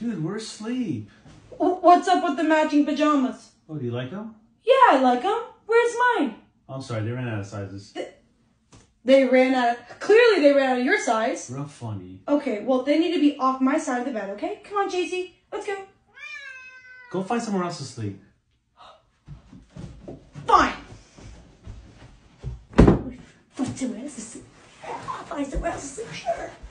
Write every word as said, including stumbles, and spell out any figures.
Dude, we're asleep. What's up with the matching pajamas? Oh, do you like them? Yeah, I like them. Where's mine? I'm sorry, they ran out of sizes. Th they ran out of... Clearly they ran out of your size. Real funny. Okay, well, they need to be off my side of the bed, okay? Come on, J C. Let's go. Go find somewhere else to sleep. Fine. Find somewhere else to sleep. Find somewhere else to sleep, sure.